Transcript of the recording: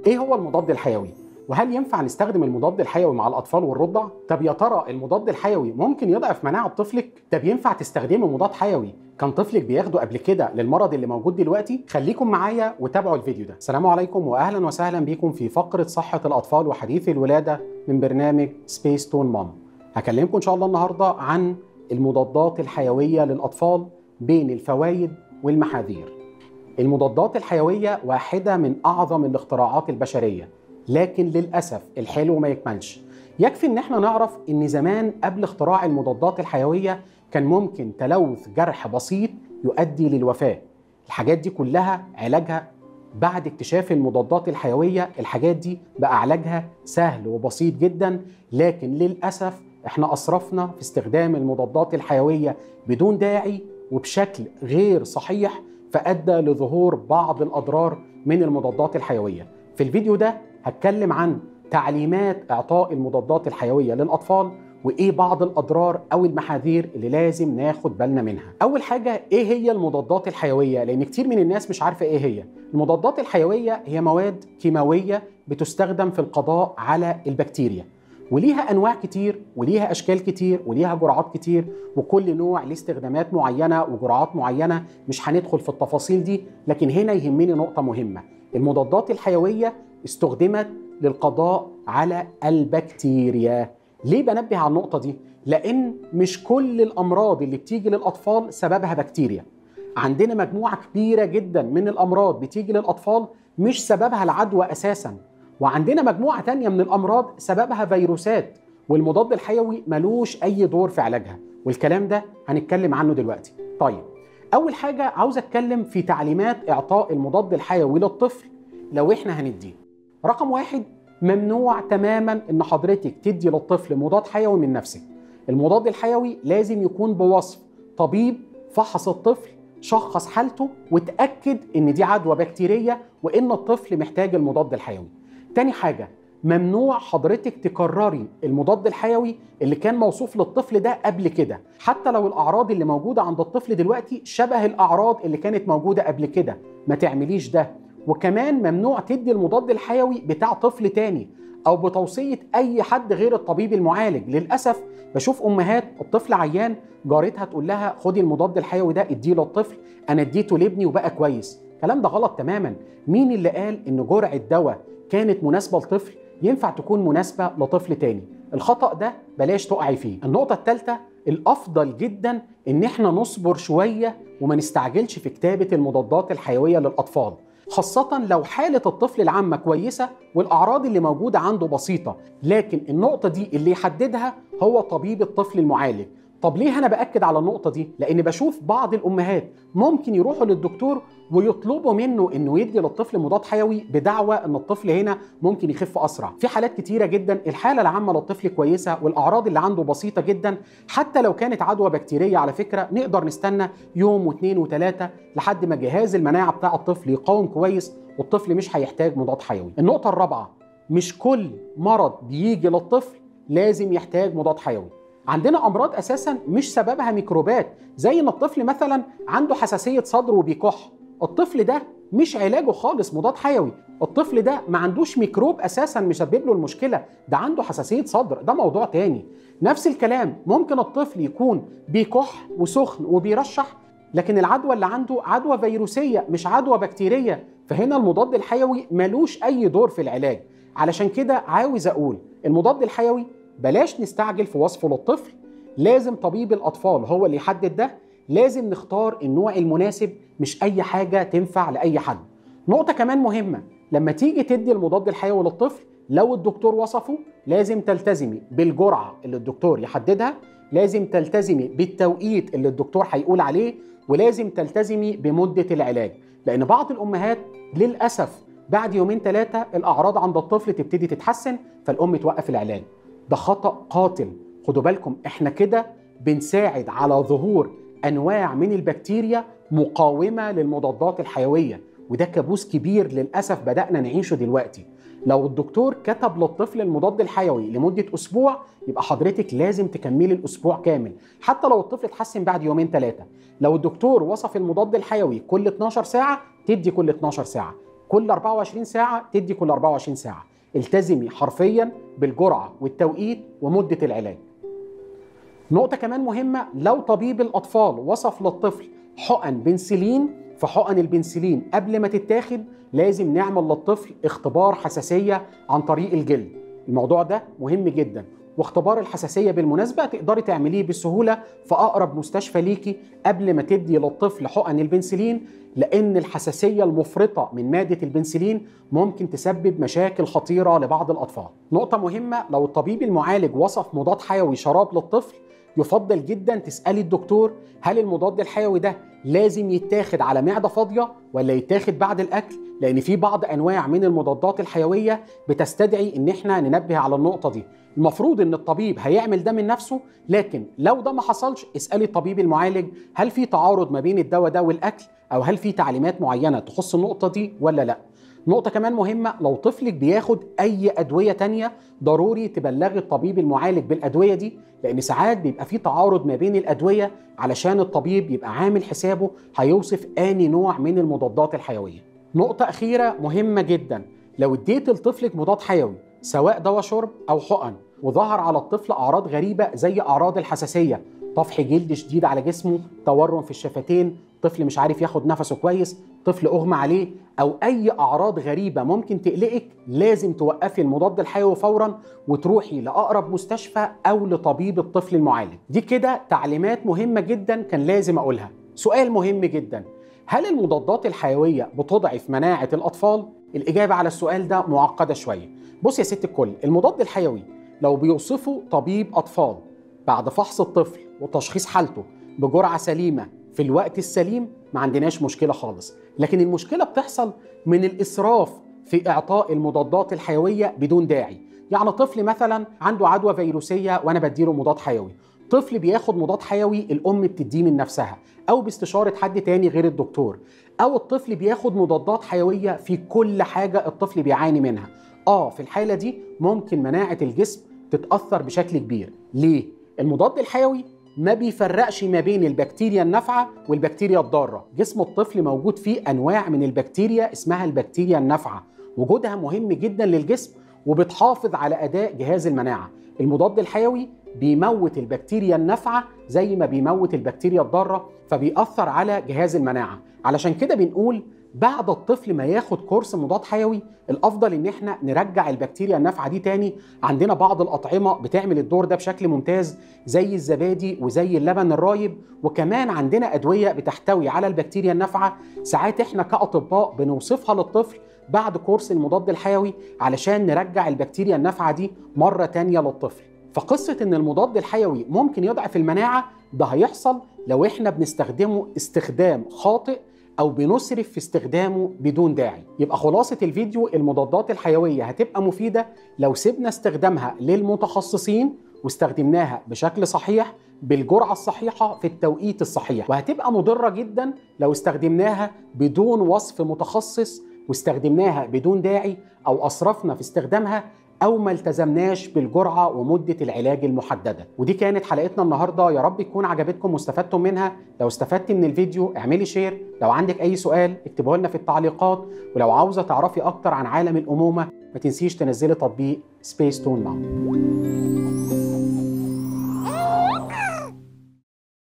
ايه هو المضاد الحيوي؟ وهل ينفع نستخدم المضاد الحيوي مع الاطفال والرضع؟ طب يا ترى المضاد الحيوي ممكن يضعف مناعه طفلك؟ طب ينفع تستخدمي مضاد حيوي كان طفلك بياخده قبل كده للمرض اللي موجود دلوقتي؟ خليكم معايا وتابعوا الفيديو ده. السلام عليكم واهلا وسهلا بيكم في فقره صحه الاطفال وحديث الولاده من برنامج سبيس تون مام. هكلمكم ان شاء الله النهارده عن المضادات الحيويه للاطفال بين الفوائد والمحاذير. المضادات الحيويه واحده من اعظم الاختراعات البشريه، لكن للأسف الحلو ما يكملش. يكفي ان احنا نعرف ان زمان قبل اختراع المضادات الحيوية كان ممكن تلوث جرح بسيط يؤدي للوفاة. الحاجات دي كلها علاجها بعد اكتشاف المضادات الحيوية، الحاجات دي بقى علاجها سهل وبسيط جدا، لكن للأسف احنا أسرفنا في استخدام المضادات الحيوية بدون داعي وبشكل غير صحيح، فأدى لظهور بعض الأضرار من المضادات الحيوية. في الفيديو ده هتكلم عن تعليمات إعطاء المضادات الحيوية للأطفال وإيه بعض الأضرار أو المحاذير اللي لازم ناخد بالنا منها. أول حاجة، إيه هي المضادات الحيوية؟ لأن كتير من الناس مش عارفة إيه هي. المضادات الحيوية هي مواد كيماوية بتستخدم في القضاء على البكتيريا، وليها أنواع كتير وليها أشكال كتير وليها جرعات كتير، وكل نوع له استخدامات معينة وجرعات معينة. مش هندخل في التفاصيل دي، لكن هنا يهمني نقطة مهمة. المضادات الحيوية استخدمت للقضاء على البكتيريا. ليه بنبه على النقطة دي؟ لأن مش كل الأمراض اللي بتيجي للأطفال سببها بكتيريا. عندنا مجموعة كبيرة جدا من الأمراض بتيجي للأطفال مش سببها العدوى أساسا، وعندنا مجموعة تانية من الأمراض سببها فيروسات، والمضاد الحيوي ملوش أي دور في علاجها، والكلام ده هنتكلم عنه دلوقتي. طيب، أول حاجة عاوز أتكلم في تعليمات إعطاء المضاد الحيوي للطفل لو إحنا هنديه. رقم واحد، ممنوع تماما ان حضرتك تدي للطفل مضاد حيوي من نفسك. المضاد الحيوي لازم يكون بوصف طبيب فحص الطفل، شخص حالته وتأكد ان دي عدوى بكتيرية وان الطفل محتاج المضاد الحيوي. تاني حاجة، ممنوع حضرتك تكرري المضاد الحيوي اللي كان موصوف للطفل ده قبل كده، حتى لو الأعراض اللي موجودة عند الطفل دلوقتي شبه الأعراض اللي كانت موجودة قبل كده، ما تعمليش ده. وكمان ممنوع تدي المضاد الحيوي بتاع طفل تاني أو بتوصية أي حد غير الطبيب المعالج. للأسف بشوف أمهات الطفل عيان جارتها تقول لها خدي المضاد الحيوي ده اديه للطفل، أنا اديته لابني وبقى كويس. الكلام ده غلط تماما. مين اللي قال إن جرعة دواء كانت مناسبة لطفل ينفع تكون مناسبة لطفل تاني؟ الخطأ ده بلاش تقعي فيه. النقطة الثالثة، الأفضل جدا إن احنا نصبر شوية وما نستعجلش في كتابة المضادات الحيوية للأطفال، خاصة لو حالة الطفل العامة كويسة والأعراض اللي موجودة عنده بسيطة. لكن النقطة دي اللي يحددها هو طبيب الطفل المعالج. طب ليه أنا بأكد على النقطة دي؟ لأن بشوف بعض الأمهات ممكن يروحوا للدكتور ويطلبوا منه إنه يدي للطفل مضاد حيوي بدعوى إن الطفل هنا ممكن يخف أسرع. في حالات كتيرة جدا الحالة العامة للطفل كويسة والأعراض اللي عنده بسيطة جدا، حتى لو كانت عدوى بكتيرية على فكرة نقدر نستنى يوم واثنين وثلاثة لحد ما جهاز المناعة بتاع الطفل يقاوم كويس والطفل مش هيحتاج مضاد حيوي. النقطة الرابعة، مش كل مرض بيجي للطفل لازم يحتاج مضاد حيوي. عندنا أمراض أساساً مش سببها ميكروبات، زي إن الطفل مثلاً عنده حساسية صدر وبيكح. الطفل ده مش علاجه خالص مضاد حيوي. الطفل ده ما عندوش ميكروب أساساً مسبب له المشكلة، ده عنده حساسية صدر، ده موضوع تاني. نفس الكلام، ممكن الطفل يكون بيكح وسخن وبيرشح، لكن العدوى اللي عنده عدوى فيروسية مش عدوى بكتيرية، فهنا المضاد الحيوي ملوش أي دور في العلاج. علشان كده عاوز أقول المضاد الحيوي بلاش نستعجل في وصفه للطفل، لازم طبيب الأطفال هو اللي يحدد ده. لازم نختار النوع المناسب، مش أي حاجة تنفع لأي حد. نقطة كمان مهمة، لما تيجي تدي المضاد الحيوي للطفل لو الدكتور وصفه لازم تلتزمي بالجرعة اللي الدكتور يحددها، لازم تلتزمي بالتوقيت اللي الدكتور هيقول عليه، ولازم تلتزمي بمدة العلاج. لأن بعض الأمهات للأسف بعد يومين ثلاثة الأعراض عند الطفل تبتدي تتحسن فالأم توقف العلاج. ده خطأ قاتل. خدوا بالكم، احنا كده بنساعد على ظهور أنواع من البكتيريا مقاومة للمضادات الحيوية، وده كابوس كبير للأسف بدأنا نعيشه دلوقتي. لو الدكتور كتب للطفل المضاد الحيوي لمدة أسبوع يبقى حضرتك لازم تكملي الأسبوع كامل، حتى لو الطفل اتحسن بعد يومين ثلاثة. لو الدكتور وصف المضاد الحيوي كل 12 ساعة تدي كل 12 ساعة. كل 24 ساعه تدي كل 24 ساعه. التزمي حرفيا بالجرعه والتوقيت ومده العلاج. نقطه كمان مهمه، لو طبيب الاطفال وصف للطفل حقن بنسلين، فحقن البنسلين قبل ما تتاخد لازم نعمل للطفل اختبار حساسيه عن طريق الجلد. الموضوع ده مهم جدا، واختبار الحساسيه بالمناسبه تقدري تعمليه بسهوله في اقرب مستشفى ليكي قبل ما تدي للطفل حقن البنسلين، لان الحساسيه المفرطه من ماده البنسلين ممكن تسبب مشاكل خطيره لبعض الاطفال. نقطه مهمه، لو الطبيب المعالج وصف مضاد حيوي شراب للطفل يفضل جدا تسالي الدكتور هل المضاد الحيوي ده لازم يتاخد على معده فاضيه ولا يتاخد بعد الاكل، لان في بعض انواع من المضادات الحيويه بتستدعي ان احنا ننبه على النقطه دي. المفروض ان الطبيب هيعمل ده من نفسه، لكن لو ده ما حصلش اسالي الطبيب المعالج هل في تعارض ما بين الدواء ده والاكل، او هل في تعليمات معينه تخص النقطه دي ولا لا. نقطة كمان مهمة، لو طفلك بياخد أي أدوية تانية ضروري تبلغي الطبيب المعالج بالأدوية دي، لأن ساعات بيبقى في تعارض ما بين الأدوية علشان الطبيب يبقى عامل حسابه هيوصف أنهي نوع من المضادات الحيوية. نقطة أخيرة مهمة جدا، لو اديت لطفلك مضاد حيوي سواء دواء شرب أو حقن وظهر على الطفل أعراض غريبة زي أعراض الحساسية، طفح جلد شديد على جسمه، تورم في الشفتين، طفل مش عارف ياخد نفسه كويس، طفل أغمى عليه، أو أي أعراض غريبة ممكن تقلقك، لازم توقفي المضاد الحيوي فورا وتروحي لأقرب مستشفى أو لطبيب الطفل المعالج. دي كده تعليمات مهمة جدا كان لازم أقولها. سؤال مهم جدا، هل المضادات الحيوية بتضعف مناعة الأطفال؟ الإجابة على السؤال ده معقدة شوية. بص يا ست الكل، المضاد الحيوي لو بيوصفه طبيب أطفال بعد فحص الطفل وتشخيص حالته بجرعة سليمة في الوقت السليم ما عندناش مشكلة خالص، لكن المشكلة بتحصل من الإسراف في إعطاء المضادات الحيوية بدون داعي. يعني طفل مثلا عنده عدوى فيروسية وأنا بديله مضاد حيوي، طفل بياخد مضاد حيوي الأم بتديه من نفسها أو باستشارة حد تاني غير الدكتور، أو الطفل بياخد مضادات حيوية في كل حاجة الطفل بيعاني منها. في الحالة دي ممكن مناعة الجسم تتأثر بشكل كبير. ليه؟ المضاد الحيوي ما بيفرقش ما بين البكتيريا النافعة والبكتيريا الضارة. جسم الطفل موجود فيه أنواع من البكتيريا اسمها البكتيريا النافعة، وجودها مهم جدا للجسم وبتحافظ على أداء جهاز المناعة. المضاد الحيوي بيموت البكتيريا النافعة زي ما بيموت البكتيريا الضارة، فبيأثر على جهاز المناعة. علشان كده بنقول بعد الطفل ما ياخد كورس مضاد حيوي الافضل ان احنا نرجع البكتيريا النافعه دي تاني. عندنا بعض الاطعمه بتعمل الدور ده بشكل ممتاز زي الزبادي وزي اللبن الرايب، وكمان عندنا ادويه بتحتوي على البكتيريا النافعه ساعات احنا كاطباء بنوصفها للطفل بعد كورس المضاد الحيوي علشان نرجع البكتيريا النافعه دي مره تانيه للطفل. فقصه ان المضاد الحيوي ممكن يضعف المناعه ده هيحصل لو احنا بنستخدمه استخدام خاطئ أو بنسرف في استخدامه بدون داعي. يبقى خلاصة الفيديو، المضادات الحيوية هتبقى مفيدة لو سيبنا استخدامها للمتخصصين واستخدمناها بشكل صحيح بالجرعة الصحيحة في التوقيت الصحيح، وهتبقى مضرة جدا لو استخدمناها بدون وصف متخصص واستخدمناها بدون داعي أو أسرفنا في استخدامها أو ما التزمناش بالجرعة ومدة العلاج المحددة. ودي كانت حلقتنا النهاردة، يا رب تكون عجبتكم واستفدتم منها. لو استفدت من الفيديو اعملي شير، لو عندك أي سؤال اكتبوه لنا في التعليقات، ولو عاوزة تعرفي أكتر عن عالم الأمومة ما تنسيش تنزلي تطبيق سبيس تون مام.